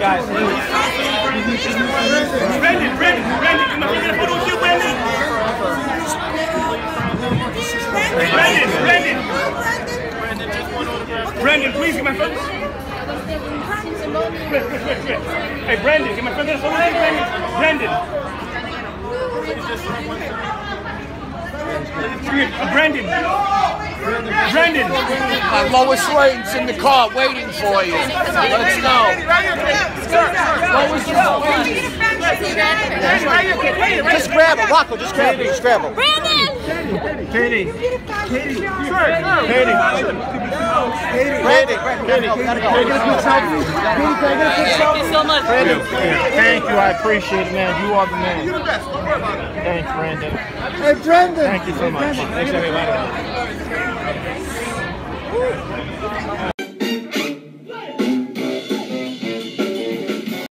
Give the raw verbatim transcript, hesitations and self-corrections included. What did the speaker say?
guys. Brandon, Brandon, Brandon, come on, get a photo with you, Brandon. Brandon, Brandon. Brandon, please get my photo. Hey, Brandon, get my photo with you, Brandon. Brandon. Brandon. Brandon. Uh, Lois Lane's in the car waiting for you. Let's go. Lois is waiting. Just grab her, Rocco. Just grab her. Just grab her. Brandon. Katie. Katie. Katie. Katie. Katie. Katie. Thank you so much. Brandon, thank you. I appreciate it, man. You are the man. Thanks, Brandon. Hey, Brandon. Thank you so much. Thanks, everybody.